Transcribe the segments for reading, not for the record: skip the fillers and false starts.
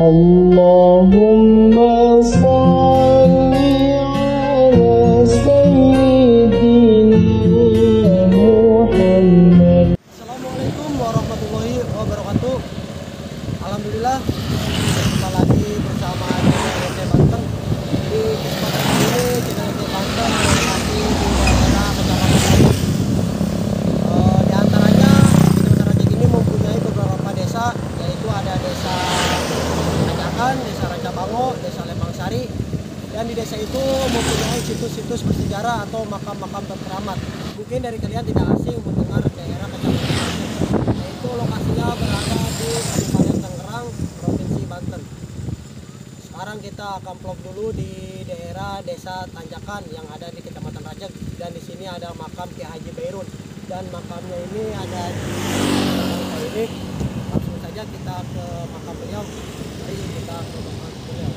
Allahumma salli ala sayyidina Muhammad. Assalamualaikum warahmatullahi wabarakatuh. Alhamdulillah, jumpa lagi bersama DT Banten. Di kesempatan ini DT Banten masih di daerah Kecamatan di antaranya Kecamatan Rajak ini mempunyai beberapa desa, yaitu ada desa Tanjakan, desa Rancabango, desa Lembang Sari, dan di desa itu mempunyai situs-situs bersejarah atau makam-makam terkeramat. Mungkin dari kalian tidak asing mendengar daerah Kecamatan Rajak, yaitu lokasinya berada di Kabupaten Tangerang, Provinsi Banten. Sekarang kita akan vlog dulu di daerah desa Tanjakan yang ada di Kecamatan Rajak, dan di sini ada makam Kiai Haji Bairun, dan makamnya ini ada di ini. Langsung saja kita ke makam beliau. Mari kita ke makam beliau.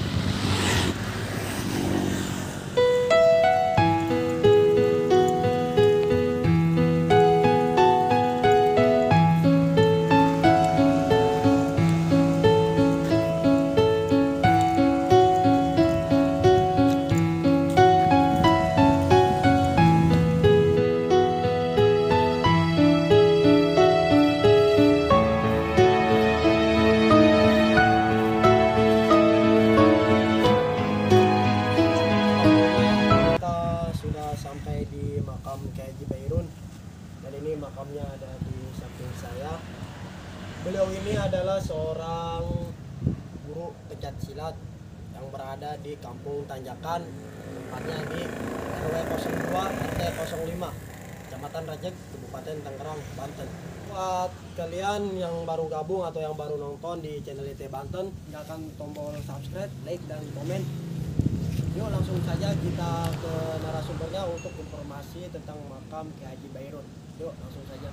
Sampai di makam Kiai Haji Bairun, dan ini makamnya ada di samping saya. Beliau ini adalah seorang guru pencak silat yang berada di Kampung Tanjakan, tempatnya di RW 02 RT 05 Kecamatan Rajak, Kabupaten Tangerang, Banten. Buat kalian yang baru gabung atau yang baru nonton di channel DT Banten, tinggalkan tombol subscribe, like, dan komen. Yuk langsung saja kita ke narasumbernya untuk informasi tentang makam Kiai Haji Bairun. Yuk langsung saja.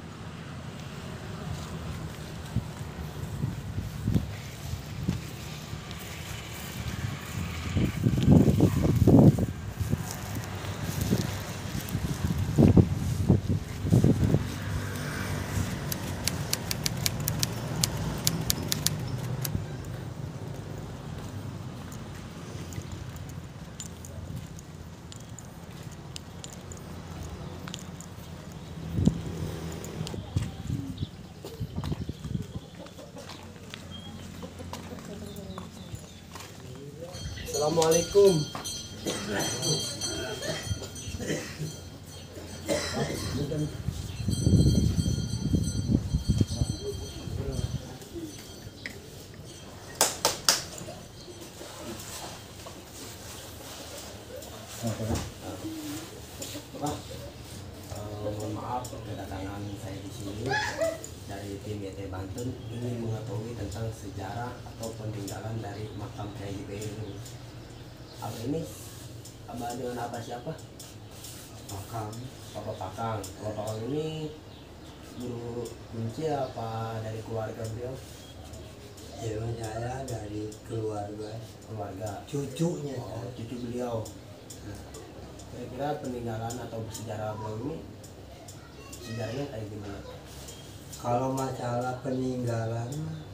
Assalamualaikum. Mohon maaf kedatangan saya di sini dari tim DT Banten ingin mengetahui tentang sejarah atau peninggalan dari makam Kiai Haji Bairun. Apa ini? Abah dengan abah siapa? Pakang. Bapak Pakang. Bapak Pakang ini guru kunci apa dari keluarga beliau? Ya, saya dari keluarga cucunya. Oh, cucu beliau. Kira-kira peninggalan atau sejarah beliau ini sejarahnya kayak gimana? Kalau masalah peninggalan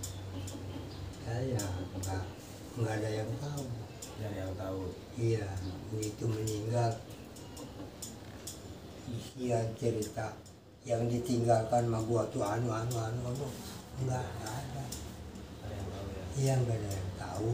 saya nggak ada yang tahu. Dari yang tahu. Iya, begitu meninggal isian cerita yang ditinggalkan sama gua tuh anu nggak ada. Ada yang tahu ya? Iya, nggak ada yang tahu.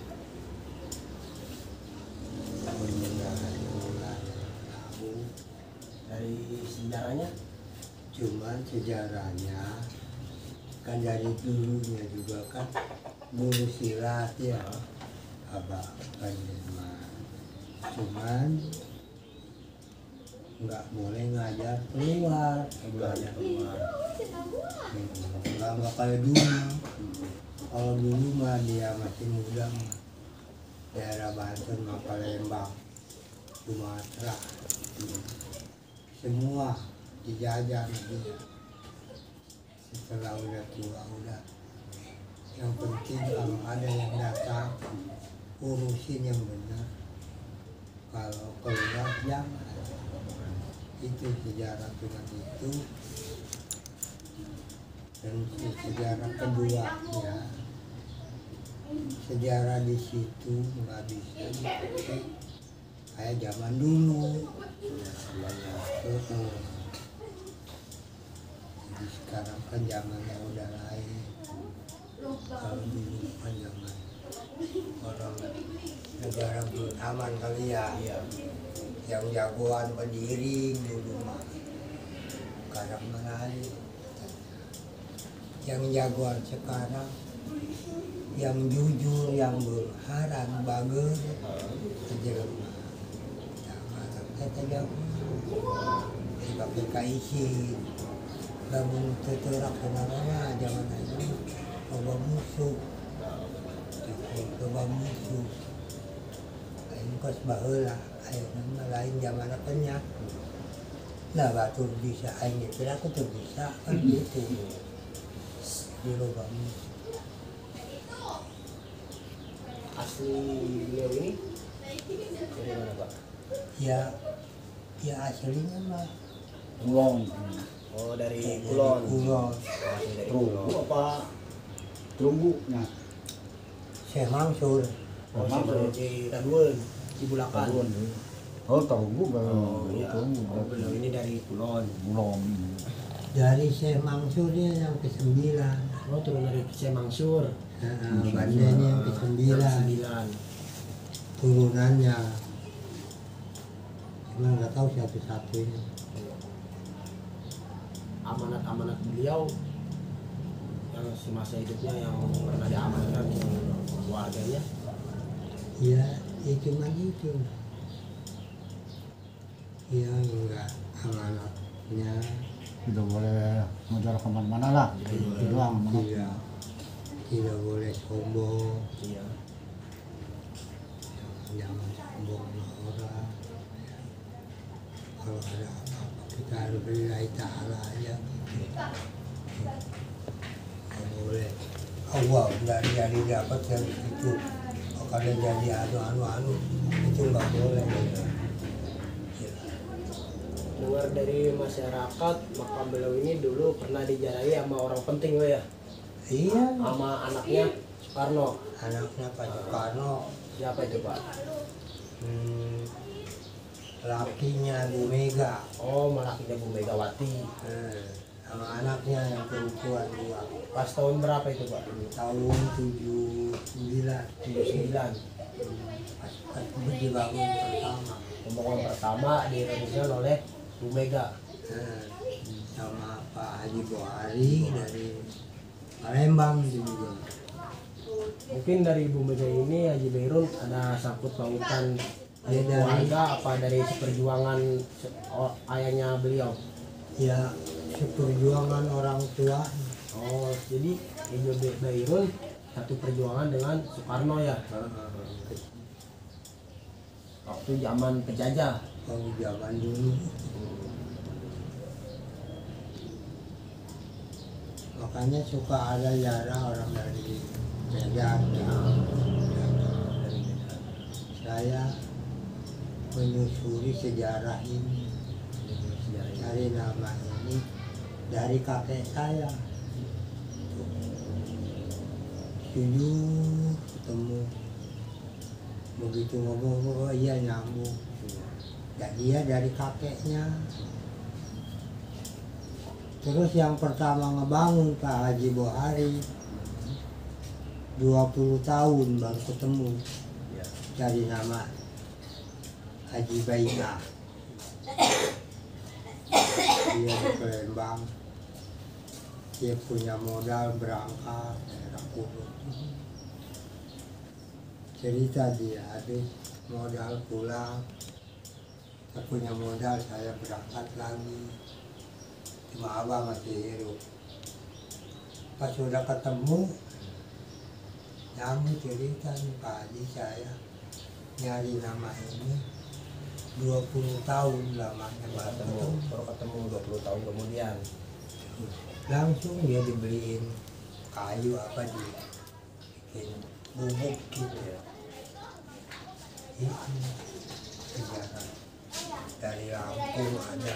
Peninggalan nggak ada yang tahu. Dari sejarahnya? Cuman sejarahnya kan dari dulunya juga kan guru silat ya, abah Panjenengan. Cuman nggak boleh ngajar keluar. Nggak kayak dulu. Kalau dulu mah dia masih muda mah daerah Banten mah Palembang, Sumatera, semua dijajah dia. Setelah udah tua udah, yang penting kalau ada yang datang urusin yang benar, kalau keluar jangan. Itu sejarah Tuhan itu. Dan sejarah keduanya sejarah di situ nggak bisa dipakai kayak zaman dulu. Heeh. Jadi sekarang kan zamannya udah lain. Kalau dulu kan zaman orang negara belum aman kali ya. Yang jagoan pendiri dulu mah sekarang lain. Yang jagoan sekarang yang jujur, yang berharan bagus jelema. Jangan kita jago. Sebagai kaisi namun teterak kenapa jangan aja coba musuh. Coba musuh. Aing kos baheula, ayo nama lain zaman apanya. Lah batur bisa aing itu aku tuh bisa kan gitu. Di loba musuh. Asli beliau ini dari mana Pak? Ya aslinya mah Kulon. Oh dari Kulon. Kulon. Asli dari Terunggu Kulon. apa? Terunggu. Nah, Syekh Mansur. Oh si Taduan, Cibulakan. Kulon. Oh, terunggu Oh baru. iya. Terunggu Oh, beliau ini dari Kulon. Kulon. Dari Syekh Mansur dia yang ke-9. Oh turun dari Syekh Mansur. Bandanya yang ke-9. 9. Turunannya. Cuma nggak tahu satu-satunya. Amanat-amanat beliau yang semasa hidupnya yang pernah diamankan keluarganya. Ya cuma itu. Ya enggak amanatnya. Tidak boleh mengejar kemana-mana lah. Itu doang amanatnya. Tidak boleh sombong. Iya. Jangan sombong sama orang. Kalau ada apa-apa kita harus lillahi ta'ala aja gitu. Nggak boleh Allah dari dapat yang itu. Kalau jadi anu itu nggak boleh. Ya. Dengar dari masyarakat makam beliau ini dulu pernah dijarahi sama orang penting lo ya, Iya, sama anaknya Soekarno. anaknya Pak Soekarno, Siapa itu Pak? lakinya Bu Mega, Oh malakinya Bu Megawati. sama anaknya yang perempuan 2. Pas tahun berapa itu Pak? Tahun 79. 79. Pas dibangun pertama. Pembangunan pertama diresmikan oleh Bu Mega. Sama Pak Haji Bohari dari Palembang juga. Mungkin dari Bu Mega ini Haji Bairun ada sangkut pautan Ya, dari- keluarga apa dari seperjuangan ayahnya beliau. Ya seperjuangan orang tua. Oh jadi Haji Bairun satu perjuangan dengan Soekarno ya. Waktu zaman penjajah. Kalau zaman dulu. Makanya suka ada jarang orang dari Medan. Saya menyusuri sejarah ini, cari nama ini dari kakek saya. Jujur ketemu, begitu ngomong, oh iya nyambung. Dan dia dari kakeknya. Terus yang pertama ngebangun Pak Haji Bohari 20 tahun baru ketemu. Cari nama Haji Baina. Dia di Palembang. Dia punya modal berangkat daerah Kudus. Cerita dia, aduh modal pulang. Saya punya modal, saya berangkat lagi. Cuma abah masih hidup. Pas sudah ketemu, nyambut cerita nih Pak Haji, saya nyari nama ini 20 tahun lamanya Baru ketemu 20 tahun kemudian. langsung dia dibeliin kayu apa dibikin bubuk gitu ya. Itu sejarah dari Lampung ada,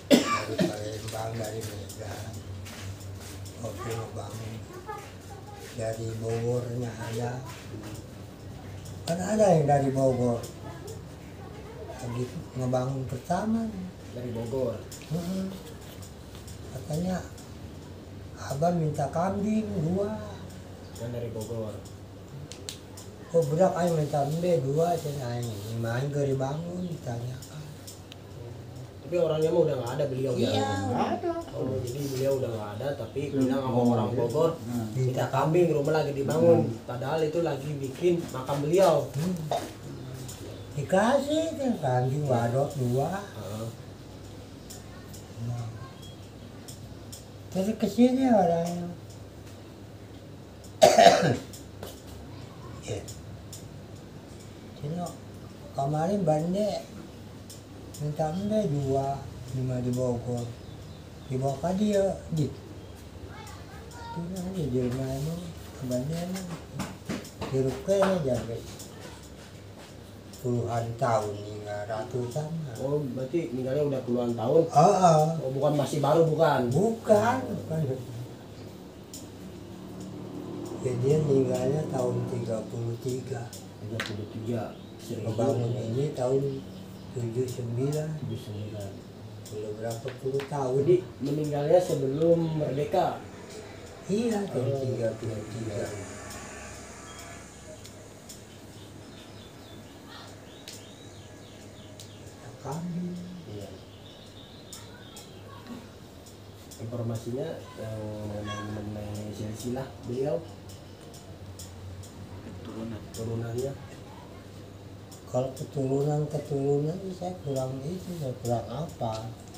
dari Palembang, dari Medan, oke ngebangun dari Bogornya ada, kan ada yang dari Bogor lagi ngebangun pertama. Dari Bogor. Mm-mm. Katanya abah minta kambing 2. Kan dari Bogor. Kok berak ayo minta embe 2 cina aing. Main geri bangun ditanyakan. Tapi orangnya mah udah nggak ada beliau ya. Iya. Oh, jadi beliau udah nggak ada tapi bilang sama orang Bogor Nah, minta kambing, rumah lagi dibangun. Padahal itu lagi bikin makam beliau. Dikasih kan kambing wadok 2. Heeh. Nah. Terus kesini orangnya. Ya. Cino kemarin bande minta embe 2 5 di Bogor. Dibawa ke dia dit. Itu aja di rumah emang bande emang. Dirukanya jaga puluhan tahun hingga ratusan. Oh, berarti meninggalnya udah puluhan tahun. Ah, Oh, bukan masih baru bukan? bukan. Ya, dia meninggalnya tahun 33. 33. Kebangun ini tahun 79. 79. Udah berapa puluh tahun. Jadi meninggalnya sebelum merdeka. Iya, tahun 33. Kambing. Iya. Informasinya yang mengenai silsilah beliau turunannya Kalau keturunan saya kurang itu, saya kurang apa.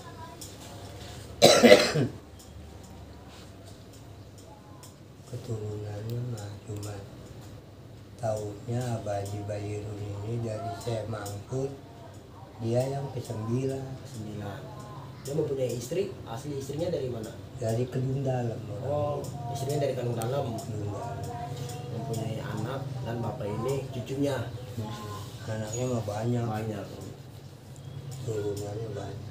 Keturunannya mah cuma tahunya Abah Haji Bayrun ini dari saya Mangkut, dia yang ke-9 9. Dia mempunyai istri, asli istrinya dari mana? dari Kedung Dalam. Oh, istrinya dari Kedung Dalam. Kedung Dalam. Mempunyai anak dan bapak ini cucunya Anaknya mah banyak, banyak. turunannya banyak.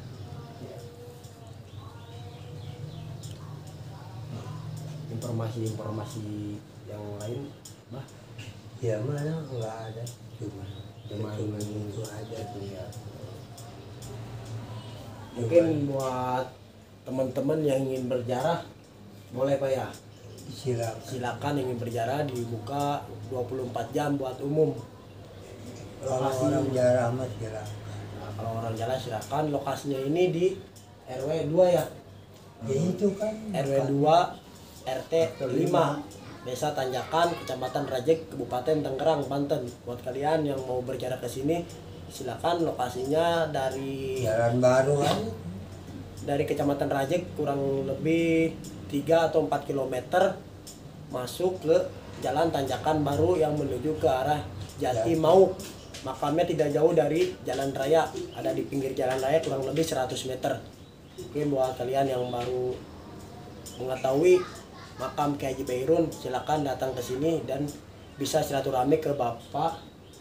Informasi-informasi yang lain, bah, Ya mana nggak ada, cuma itu aja. lihat. Mungkin buat teman-teman yang ingin berjarah, boleh Pak ya? Silakan. Silakan yang ingin berjarah dibuka 24 jam buat umum. Kalau orang jarah mah silakan. Nah, kalau orang jalan silakan. Lokasinya ini di RW 2 ya. Ya itu kan. RW 2 RT 5 Desa Tanjakan, Kecamatan Rajek, Kabupaten Tangerang, Banten. Buat kalian yang mau berjarak ke sini, silakan. Lokasinya dari Jalan baru kan. dari Kecamatan Rajek kurang lebih 3 atau 4 km masuk ke Jalan Tanjakan baru yang menuju ke arah Jati Mauk. Makamnya tidak jauh dari jalan raya, ada di pinggir jalan raya kurang lebih 100 meter. Oke, buat kalian yang baru mengetahui makam Kiai Haji Bayrun, silakan datang ke sini dan bisa silaturahmi ke Bapak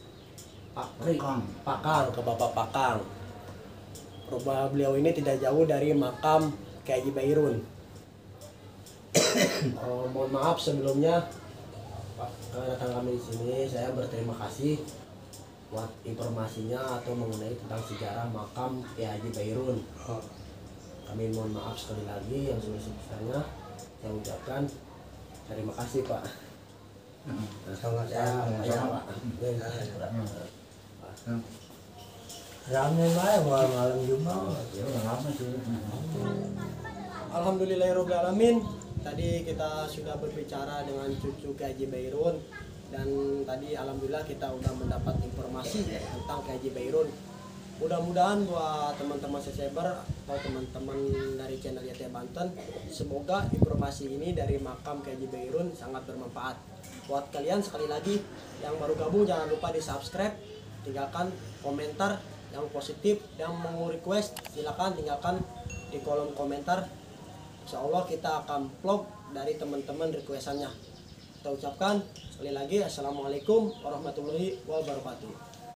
Pakang, ke Bapak Pakang. Rumah beliau ini tidak jauh dari makam Kiai Haji Bayrun. Mohon maaf sebelumnya Pak, karena datang kami di sini, saya berterima kasih buat informasinya atau mengenai tentang sejarah makam Kiai Haji Bayrun. Oh, Kami mohon maaf sekali lagi yang sebesar-besarnya. Saya ucapkan terima kasih Pak. sama-sama. Pak. Rame banget malam Jumat. Alhamdulillahirobbilalamin. Tadi kita sudah berbicara dengan cucu Kiai Haji Bayrun dan tadi alhamdulillah kita udah mendapat informasi tentang Kiai Haji Bayrun. Mudah-mudahan buat teman-teman subscriber atau teman-teman dari channel YT Banten, semoga informasi ini dari makam Kiai Haji Bayrun sangat bermanfaat. Buat kalian sekali lagi yang baru gabung jangan lupa di subscribe, tinggalkan komentar yang positif, yang mau request silakan tinggalkan di kolom komentar. Insya Allah kita akan vlog dari teman-teman requestannya. Kita ucapkan sekali lagi assalamualaikum warahmatullahi wabarakatuh.